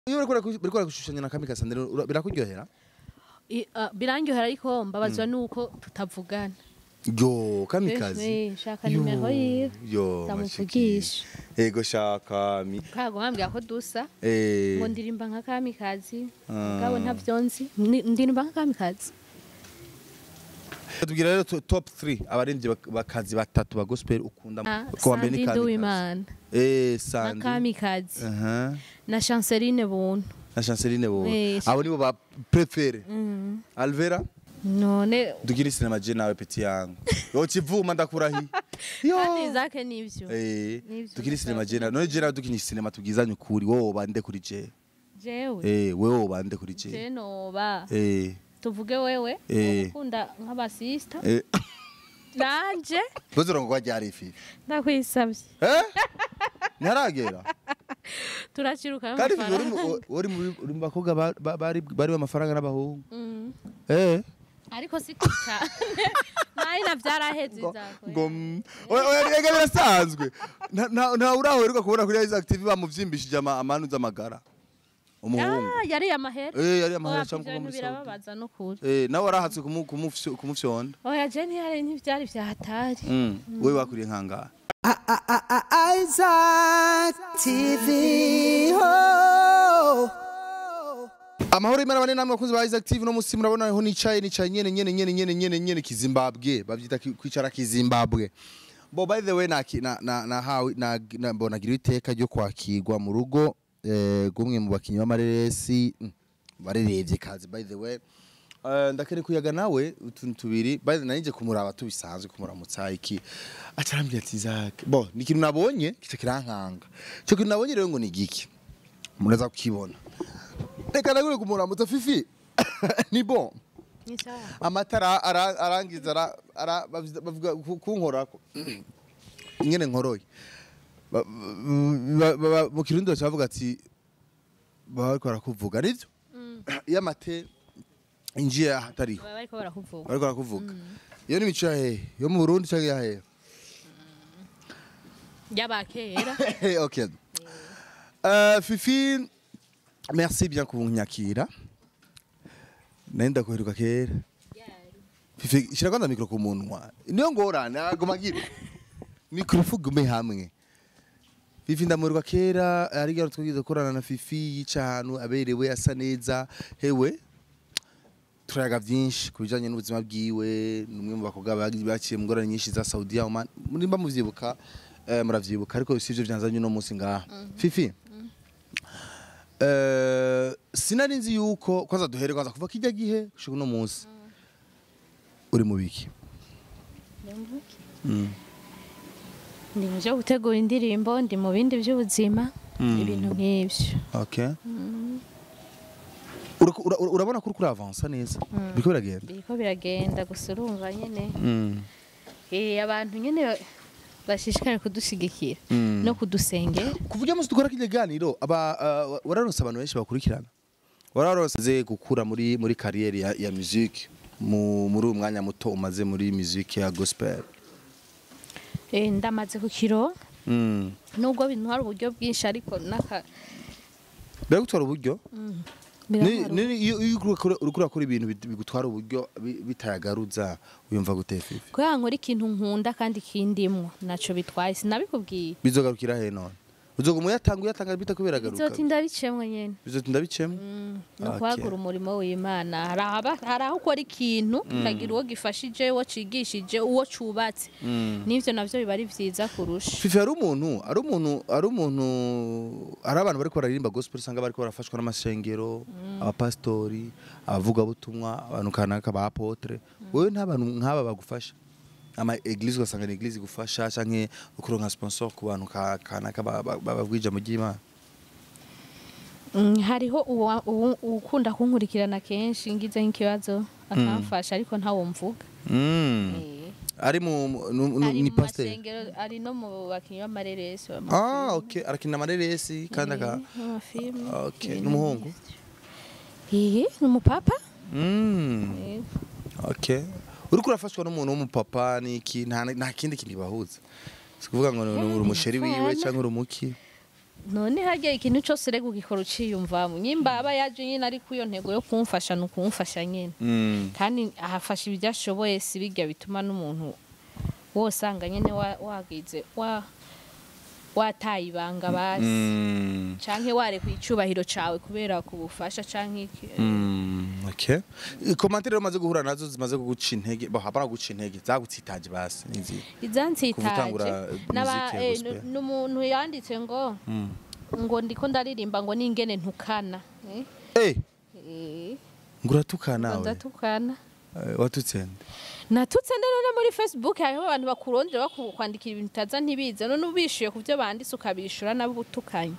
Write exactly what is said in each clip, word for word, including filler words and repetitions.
Iyo bariko baragushushanya na Kamikazi birakuryohera? Birangyohera ariko mbabazwa nuko tutavugana. Yo Kamikazi. Eh shaka nimero yiwe. Yo ndamuvugisha. Ego shaka mi. Kago ngambya ko dusa. Eh. Ngo ndirimba nka Kamikazi. Ngabo ntavyonzi. Ndirimba nka Kamikazi. Tugira rero top three abarindye bakazi batatu ba gospel ukunda ko wambe ni Kamikazi. Eh Sandine. Kamikazi. Aha. Na Chanceline Buntu. Na Chanceline Buntu. Abo nibo ba préféré. Alvera? None Dugiri sinema je nawe peti yangu. Yo kivuma ndakurahi. Yo. Kandi zake nivyo. Eh. Dugiri sinema je nawe. None je nawe dukinyi sinema tugizanye ukuri wowe bande kuri je. Jewe. Eh wewe bande kuri je. Je noba. Eh. Tuvuge wewe ukunda nk'abasista. Eh. Nanje. Buzoro ngo wajya arifi. Ndakwisabye. Eh? Ntaragera. Turaciruka kandi uri muri bakobwa bari bari amafaranga n'abahungu. Eh. Ariko sikuca. Nari navyaraheze izako. Ngo oya ega birasanzwe. Nta urahoreruka kubona kuri izi active bamuvyimbishije amanu z'amagara. Umuhungu. Ah yari amahera. Eh yari amahera cyangwa kumufyonda. Birababaza no kuri. Eh nawe warahatse kumufyonda. Oya je ntiyari ntivyari vyahatari. Mm. Wewe wakuriye nkangara. Isaac T V ho Amahoro imana bane namwe bakunzi ba Isaac T V no musi murabona ho nicaye nicaye nyene nyene nyene nyene nyene nyene kizimbabwe bavyita kwicara kizimbabwe. Bo by the way na na na how na mbona gira iteka ryo kwakirwa mu rugo eh gumwe mu bakinyi b'amareresi barerevye kazi by the way. Uh, ndakere kuyaga nawe utuntu tubiri by the nanje kumuraba tubisanzwe kumuramutsa iki atarambye ati Isaac bo ni kintu nabonye kice kirankanga cyo kintu nabonye rero ngo ni giki munaza kukibona reka nagure kumuramutsa Fifi ni bon ni sawa amatara arangiza ara bavuga kunkorako nyene nkoroye mu kirundo cyavuga ati bariko barakuvuga nivyo yamate injia hatariho bariko barakuvuga bariko barakuvuga iyo ni mico yahe yo mu Burundi cyangwa yahe yabakera okay euh Fifi merci bien kunyakira nenda kuheruka kera Fifi shira kwanda micro ku munwa niyo ngorana agomagire microphone hamwe Fifi ndamuheruka kera ari garo twagize korana na Fifi yica hanu aberewe asa neza hewe turaga byinshi kubijanye n'ubuzima bwiwe numwe mu bakobwa baciye mu ngorane nyinshi za Saudi Oman muri mba muvyibuka muravyibuka ariko sivyo byanzanye no munsi ngaha Fifi eh sinari nzi yuko kwanza duhere kwanza kuva kijya gihe gushika no munsi uri mu biki ndi muje gutegura indirimbo ndi mu bindi by'ubuzima ibintu nk'ibyo okay urabona ko kuri avansa neza biko biragenda biko biragenda gusa urumva nyene eh abantu nyene bashishikare kudushigikira no kudusengera kuvuga muzi dukora kiganiro aba wararonse abantu benshi bakurikirana wararonse gukura muri muri carrière ya, ya musique muri umwanya muto umaze muri musique ya gospel eh ndamaze ku kiro nubwo bintwara uburyo bwinshi ariko naka Bagutwara uburyo Ni iyo urukura kuri ibintu bigutwara uburyo bitayagaruza uyumva gute Fifi? Ko yankora ikintu nkunda kandi kindimwo naco bitwaye sinabikubwiye. Bizogarukira he none? Uzoguma yatanga uyatanga bita kuberagaruka. Bizotinda bicemwe nyene. Bizotinda bicemwe? No kwagura umurimo w'Imana. Haraba haraho ukora ikintu ndagira uwo gifashije uwo cigishije uwo cubatse. Nivyo navyo bibari vyiza kurusha. Fifi ari umuntu, ari umuntu, ari umuntu ari abantu bari koraririmba gospel sanga bari korafashwa n'amashengero, abapastori, abavuga butumwa, abantu kanaka ba apotre. Wewe nta bantu nk'aba bagufasha. Ama eglise ugasanga ni eglise gufasha canke ukuronka sponsor ku bantu kanaka bababwija mu gima. Hariho ukunda kunkurikirana kenshi ngize nk'ikibazo akamfasha ariko ntawo mvuga. Ari mu ni pasteur ari no mu bakinyi b'amareresi. Ah okay arakina amareresi kandi aka okay n'umuhungu. Eh n'umupapa? Mm. Okay. Uri kurafashwa n'umuntu w'umupapa niki nta nta kindi kintu bahuza. Sikuvuga ngo ni umusheri wiwe cyangwa urumuki. none harya ikintu cyose rego ugikora uciyumvamo nyimba aba yaje nyine ari kuyo ntego yo kumfasha no kumfasha nyine kandi ahafasha ibyashoboye sibijya bituma n'umuntu wosanga nyine wagize wa wataye ibanga basi canke ware kwicubahiro cawe kubera kubufasha canke iki okay commentaire maze guhura nazo zimaze kuguca intege bo hapana guca intege zagutsitaje basi nizi izantsitaje naba n'umuntu yanditse ngo ngo ndiko ndaririmba ngo ningene ntukana eh eh nguratukana we ndatukana watutsende natutse none muri Facebook hariho abantu bakuronje bakwandikira ibintu taza ntibize none ubishuye kuvyo banditse ukabishura nabo utukanye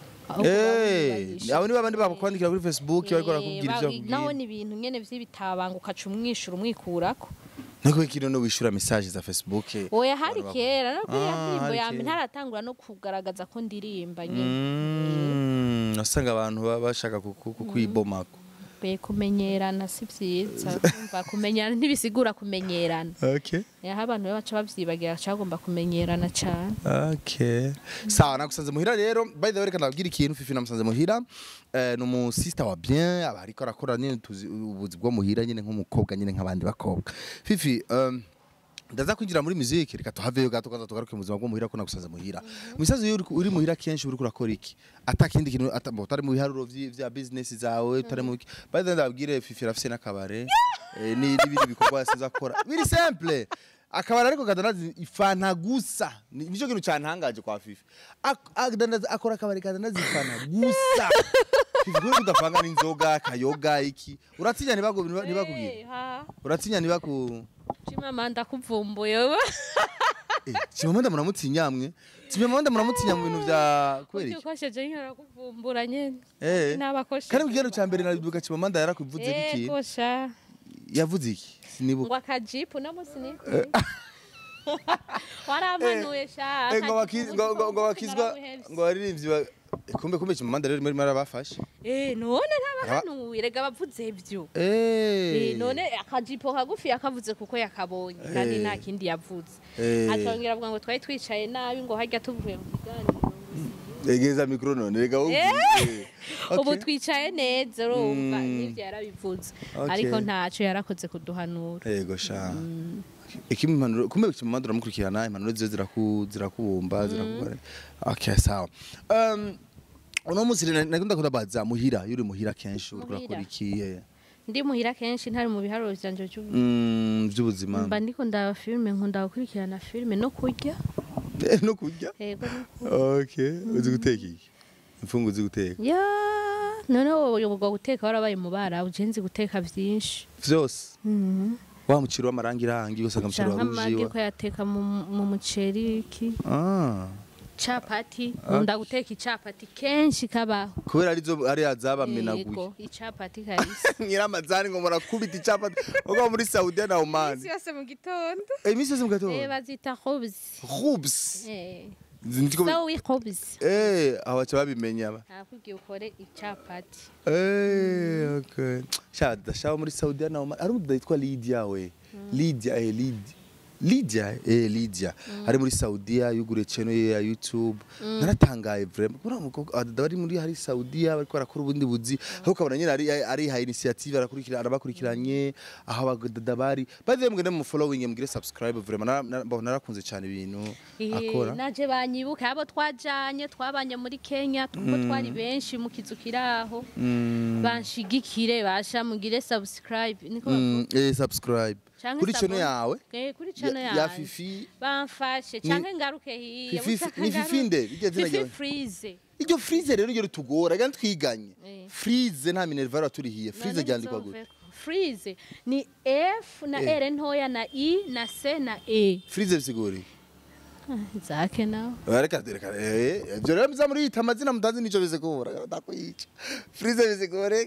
eh abo ni babandi bakwandikira kuri Facebook bariko barakubwira ivyo naho ni ibintu nyene vy'ibitabanga ukaca umwishura umwikurako nako ikino no wishura message za Facebook oya hari kera no kuri yimbo yamwe ntaratangura no kugaragaza ko ndirimba nyene nasanga abantu bashaka kukwibomako be kumenyerana si vyiza umva kumenyerana ntibisigura kumenyerana okay ya abantu baca bavyibagira cyagomba kumenyerana cyane okay sawa nagusanze muhira rero by the way reka nabwira ikintu Fifi namusanze muhira eh no mu sister wa bien abariko arakora nyine tuzi ubuzi bwo muhira nyine nk'umukobwa nyine nk'abandi bakobwa Fifi um ndaza kwinjira muri musique reka tuhaveyo gato kwanza tugaruke mu buzima bwo muhira ko nagusanze muhira musazi uri muhira kenshi uri kurakora iki atakindi kintu atari mu biharuro vya business zawe utari mu by the way ndabwire Fifi rafise nakabare ni ibindi bikorwa asiza akora biri simple akabara ariko kadanazi ifana gusa nico kintu cyantangaje kwa Fifi akadanazi akora akabari kadanazi ifana gusa Fifi guri udapanga n'inzoga kayoga iki uratinya nibago nibakubwira uratinya nibaku Chimama ndakuvumbuye we eh chimama ndamutinya mwe chimama ndamutinya mu bintu vya kweri iki ukosheje nkara kuvumbura nyene eh nabakoshe kandi kugero cyambere naribuka chimama ndayarakuvuze iki eh kosha yavuze iki sinibuka ngo akajipu namo siniko waramanuye sha ngo bakizwa ngo bakizwa ngo baririmbyi kumbe kumbe chimama ndare muri marabafashe eh none ntabakanuye rega bavuze ibyo eh none akajipo kagufi yakavuze kuko yakabonye kandi nta kindi yavuze atongera avuga ngo twari twicaye nabi ngo hajya tuvuye mu kiganiro egeza mikro none rega ubu twicaye neza urumva n'ivyo yarabivuze ariko ntaco yarakoze kuduhanura yego sha ikimpanuro kumbe kimandura mukurikirana impanuro zizo zirakubumba zirakubara okay sawa um uno musi nakunda kudabaza muhira yuri muhira kenshi urakora iki ndi muhira kenshi ntari mu biharuro byanje by'ubuzima mba ndiko ndaba filme nkunda gukurikirana filme no kurya no kurya yego okay uzi guteka iki imfungu uzi guteka ya none wowe ubwo guteka warabaye mu bara ujenzi guteka byinshi vyose mhm wa muciro w'amarangi rangi gusanga muciro wa ruji ko yateka mu muceri ki ah chapati unda guteka icapati kenshi kabaho kubera arizo ari azabamenaguye yego icapati kabisa nyiramazani ngo murakubita icapati ugo muri Saudi na Oman isi yose mu gitondo eh misi yose mu gitondo eh bazita khubz khubz eh Zinitiko sawi khubz eh abacha babimenya aba akugiye ukore icapati eh okay shada shawo muri Saudi na Oman ari umuda yitwa Lydia we Lydia eh Lydia Lydia eh Lydia ari muri Saudi yugure channel ya YouTube naratangaye vraiment kuri umukobwa adabari muri hari Saudi bariko barakora ubundi buzi aho kabona nyine ari ari ha initiative arakurikira arabakurikiranye aho abadabari baze mwene mu following mugire subscribe vraiment narakunze cyane ibintu akora naje banyibuka abo twajanye twabanye muri Kenya tuko twari benshi mu kizukiraho banshigikire basha mugire subscribe niko eh subscribe kuri channel yawe eh kuri channel yawe ya Fifi bamfashe canke ngaruke hiye ni Fifi nde bigeze nayo freeze iryo freeze rero ryo tugora kandi twiganye freeze nta minerva raturihiye freeze ryandikwa gute freeze ni F na R ntoya na I na C na E freeze bisiguri zake nawe reka reka eh byo rero mza muri ita amazina mudazi nico bizegora ndakuyica freeze bizegore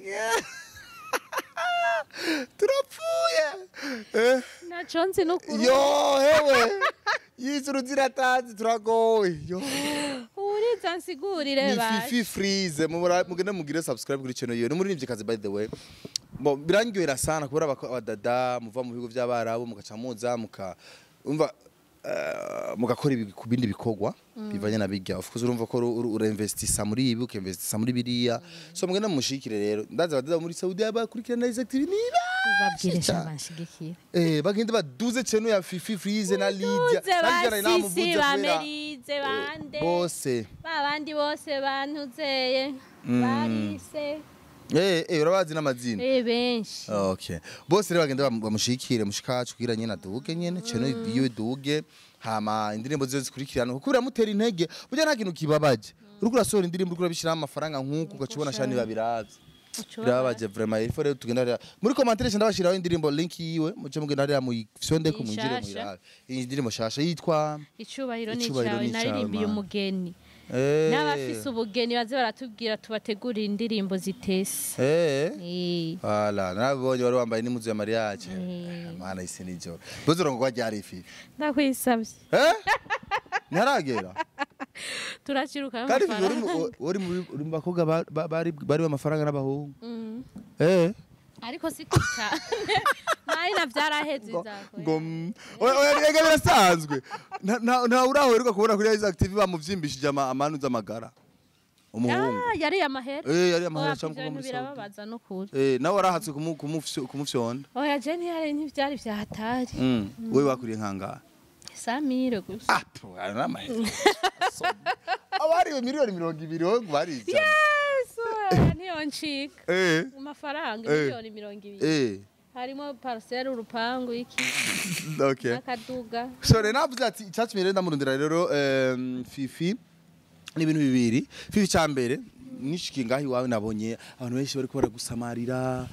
turapfuye eh naco nzi no kuru yo hewe yizuru ziratazi turagowe yo uri zansigurire ba Fifi freeze mugende mugire subscribe kuri channel yo no muri nivye kazi by the way bo birangyohera sana kubera abadada muva mu bigo by'abarabo mukaca muza muka umva uh, mugakora ibi- ku bindi bikorwa bivanye na bijya of course urumva ko urinvestisa muri ibi ukinvestisa muri biriya so mugenda mushikire rero ndaza badada muri Saudi abakurikirana izi activity niba babwire shabanshigikira eh bagende baduze cenu ya Fifi Freeze na Lydia bagize basisi bamerize bande bose babandi bose bantuzeye barise eh eh urabazi n'amazina eh benshi okay bose rero bagende bamushikire mushikacu kugira nyene aduge nyene cenu iyo duge hama indirimbo zizo zikurikirana kuko biramutera intege burya nta kintu kibabaje uriko urasohora indirimbo uriko urabishira amafaranga nkuko ugacubona shani babiravye birabaje vraiment il faut rero tugenda muri commentaire ndabashiraho indirimbo link yiwe muje mugenda hariya mu sonde ku mwinjire mu irave iyi ndirimbo shasha yitwa icubahiro ni cyawe naririmbiye umugeni n'abafise ubugeni baze baratubwira tubategurira indirimbo zitese eh wala nabonye wari wambaye n'imuzu ya mariage mana isi nijo buzoro ngo wajya arifi ndakwisabye eh ntaragera turaciruka kandi uri muri bakobwa bari bari amafaranga n'abahungu eh ariko sikuca nari navyaraheze izako ngo oya ega birasanzwe nta urahoherwa kubona kuri izi active bamuvyimbishije amanuza amagara umuhungu ah yari amahera eh yari amahera cyangwa mu birababaza no kuri eh nawe warahatse kumufyonda oya je ntiyari ntivyari vyahatari wewe wakuriye nkanga samire gusa ah to ana amahera abari miliyoni mirongo ibiri bari yes niyo ncika eh amafaranga miliyoni mirongo ibiri eh harimo parcelle urupangu iki okay akaduga sore navuze ati cyatumye ndamurundira rero Fifi ni ibintu bibiri Fifi cyambere nishiki ngahi wawe nabonye abantu benshi bari kubara gusamarira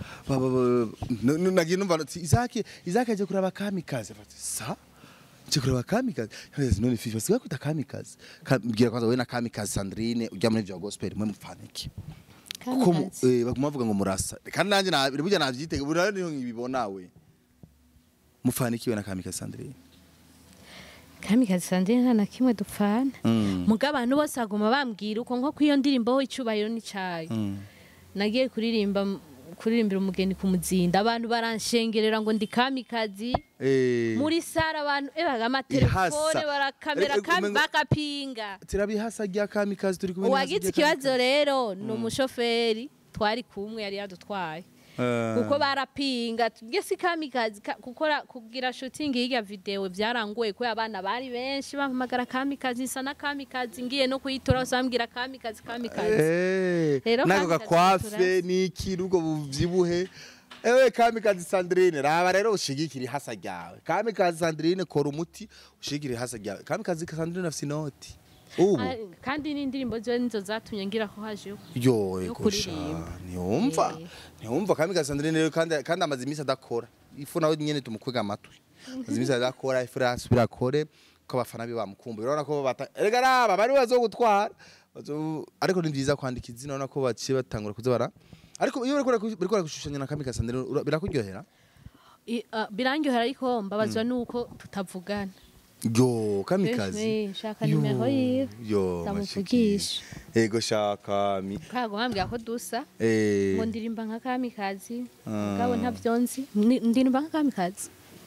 nagiye numva ati izake izake aje kuraba Kamikazi sa aje kuraba Kamikazi none Fifi basiga kuta Kamikazi mbwira kwanza wewe na Kamikazi Sandine ujya muri byo gospel mwe mupfaniki kuko baguma bavuga ngo murasa kandi nanjye burya navyitege burya niyo ngibibona we mufanikiwe na Kamikazi Sandine Kamikazi Sandine nta na kimwe dupfana muga abantu bose aguma bambwira uko nko kwiyo ndirimbo ho icubahiro ni cyayo nagiye kuririmba kuririmbira umugeni ku muzinda abantu baranshengerera ngo ndi Kamikazi muri sara abantu ebaga amatelefone barakamera kandi bakapinga tirabihasa rya Kamikazi turi kumwe wagize ikibazo rero no mushoferi twari kumwe yari yadutwaye kuko barapinga tugese Kamikazi gukora kugira shooting y'irya video byarangoye ko abana bari benshi bampamagara Kamikazi isa na Kamikazi ngiye no kuyitora usambwira Kamikazi Kamikazi rero nako gakwafe niki rugo buvyibuhe ewe Kamikazi Sandrine raba rero ushigikira hasa ryawe Kamikazi Sandrine kora umuti ushigikira hasa ryawe Kamikazi Sandrine afite inoti ubu kandi n'indirimbo zo nizo zatumye ngira ko haje yo ekosha niumva niumva Kamikazi Sandrine rero kandi kandi amazi imisi adakora ifu nawe nyene tumukwega amatwi amazi imisi adakora ifu rasubira kore ko abafana bi bamukumbuye urabona ko bata erega raba bari bazo gutwara ariko ni nziza kwandika izina urabona ko baciye batangura kuzabara ariko iyo bariko barashushanya na Kamikazi Sandrine birakuryohera birangyohera ariko mbabazwa nuko tutavugana yo Kamikazi shaka nimero yiwe yo tamuvugisha ego shaka mi kago hambya ko dusa eh ngo ndirimba nka Kamikazi ngabo ntavyonzi ndirimba nka Kamikazi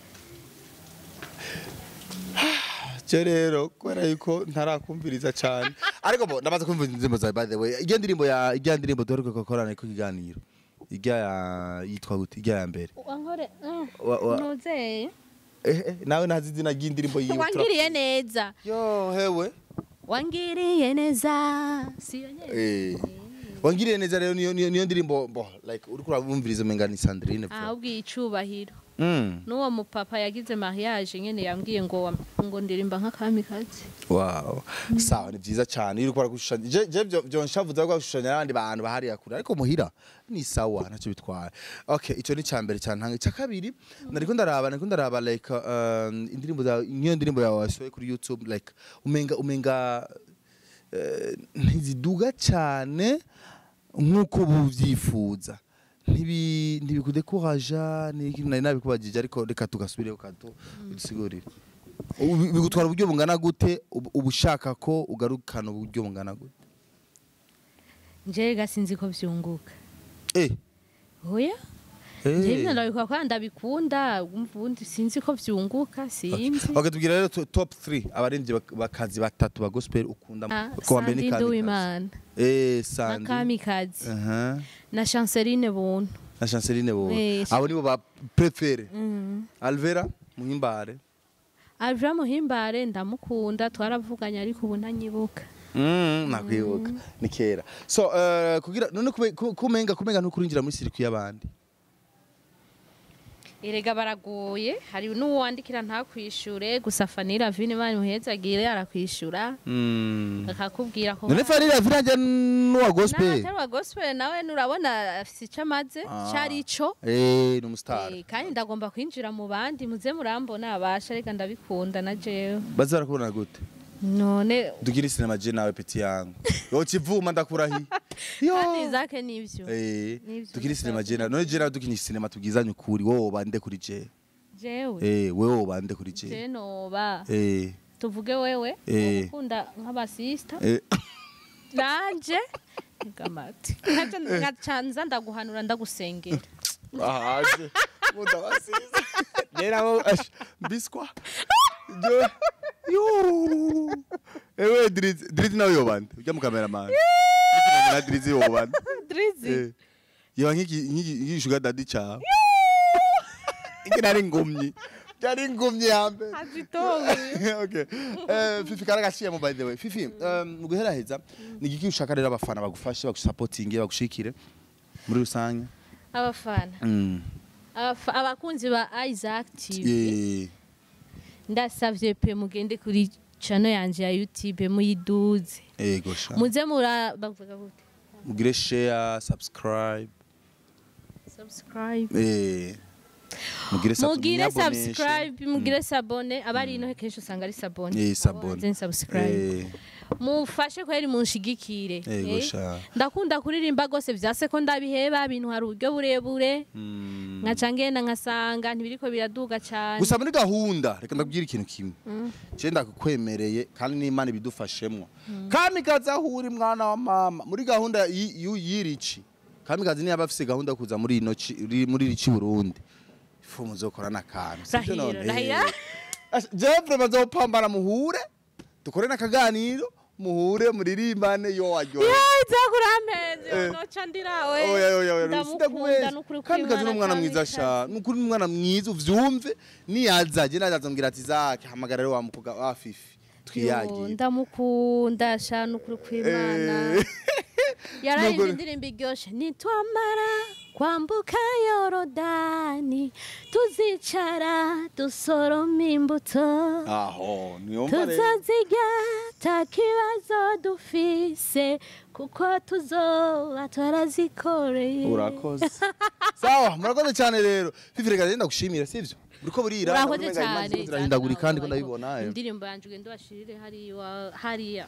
rero kwera yuko ntarakumviriza cyane ariko bo ndabaza kumviriza indirimbo za by the way ijya ndirimbo ya ijya ndirimbo dore ko korana ko kiganiro ijya yitwa gute ijya ya mbere wankore nuzeye eh nawe nazi izina ry'indirimbo yiwe wangiriye neza yo hewe wangiriye neza siyo eh wangiriye neza rero niyo niyo ndirimbo bo like uri kurabumviriza menga ni Sandrine ah ubwi icubahiro mm nuwo mupapa yagize mariage nyene yambwiye ngo ngo ndirimba nka Kamikazi wow sawa ni byiza cyane iri kwa gushushanya je je byo nshavuza ko gushushanya abandi bantu bahari yakura ariko muhira ni sawa ntacyo bitwara okay ico ni cyambere cyane cya kabiri nariko ndaraba nariko ndaraba like indirimbo za niyo ndirimbo ya wasoye kuri YouTube like umenga umenga ntiziduga cyane nkuko buvyifuza ntibi ntibikudekuraja nari nabikubagije ariko reka tugasubire kato dusigurire bigutwara uburyo bungana gute ubushaka ko ugarukana uburyo bungana gute nje gasinzi ko vyunguka eh hoya Njye ndabikora kwa ndabikunda ubundi sinzi ko vyunguka sinzi. Okay, tubwira rero top three abarinzi bakazi batatu ba gospel ukunda ko wambe ni Kamikazi. Eh Sandine. Kamikazi. Aha. Na Chanceline Buntu. Na Chanceline Buntu. Abo nibo ba prefere. Mhm. Alvera Muhimbare. Alvera Muhimbare ndamukunda twaravuganye ariko ubu ntanyibuka. Mm, nakwibuka. Ni kera. So uh, kugira none kumenga kumenga ntukurinjira muri circuit y'abandi. Erega baragoye hari n'uwandikira nta kwishure gusa Fanira Vini bari muhezagire arakwishura mm. akakubwira ko none Fanira Vini nje n'uwa gospel na wa gospel nawe nurabona afise icamaze cyari ico eh n'umustar eh kandi ndagomba kwinjira mu bandi muze murambona abasha reka ndabikunda na jewe baza barakubona gute none dukiri sinema je nawe peti yangu yo kivuma ndakurahi yo kandi zake nivyo eh dukiri sinema je none je nawe dukini sinema tubwizanye ukuri wowe bande kuri je jewe eh wewe bande kuri je je noba eh tuvuge wewe ukunda nk'aba sister eh nanje ngamati nkaje ngacanza ndaguhanura ndagusengera ahaje muda basiza nera wo biskwa yo yo ewe Drizzy Drizzy nawe yobande ujya mu cameraman na Drizzy yobande Drizzy yo nkiki nkiki sugar daddy cha ikina ari ngumyi yari ngumyi hambe azitonye okay eh Fifi karagashye mu by the way Fifi um guheraheza ni giki ushaka rero abafana bagufashe bagusupportinge bagushikire muri rusange abafana mm abakunzi ba Isaac T V eh ndasavye pe mugende kuri channel yanje ya YouTube muyiduze ego sha muze mura bavuga gute mugire share subscribe subscribe eh mugire mugire subscribe mugire sabone abari ino kenshi usanga ari sabone eh sabone then subscribe mufashe kweri munshigikire ego sha ndakunda kuririmba gose vyase ko ndabiheba ibintu hari uburyo burebure nkaca ngenda nkasanga ntibiriko biraduga cyane gusa muri gahunda reka ndabwira ikintu kimwe je ndakukwemereye kandi n'Imana ibidufashemwo Kamikazi ahuri mwana wa mama muri gahunda yirici Kamikazi niyo abafise gahunda kuza muri ino muri rici Burundi ifu muzokorana Caane sivyo none je vraiment zopambana muhure dukore nakaganiro muhure muririmbane yo waryo ya izakurampenze noca ndirawe oya oya oya ndamukunda Kamikazi n'umwana mwiza sha n'ukuri n'umwana mwiza uvyumve niyazaje nazaza mbwira ati zake hamagara rero wamukuga wa Fifi twiyagiye ndamukunda sha n'ukuri kw'Imana yaraye indirimbo iryoshe nitwamara kwambuka Yorodani tuzicara dusoroma imbuto aho niyomba rero tuzazirya takibazo dufise kuko tuzoba twarazikoreye urakoze sawa murakoze cyane rero Fifi reka renda gushimira sivyo uriko burira urakoze cyane ndaguri kandi ko ndabibona indirimbo yanje ugende washirire hari hariya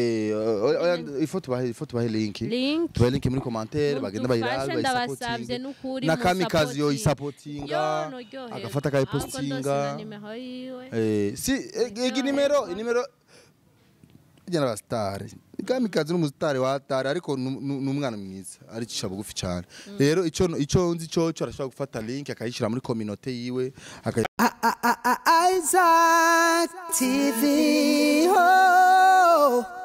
eh ifoto bahe ifoto bahe link tubahe link muri commentaire bagenda bayirabe ndabasavye n'ukuri na Kamikazi yo isupportinga agafata ka postinga eh si igi nimero nimero jana bastare Kamikazi n'umustar wa atari ariko n'umwana mwiza ari cisha bugufi cyane rero ico ico nzi cyo cyo arashaka gufata link akayishira muri community yiwe Isaac T V. Oh.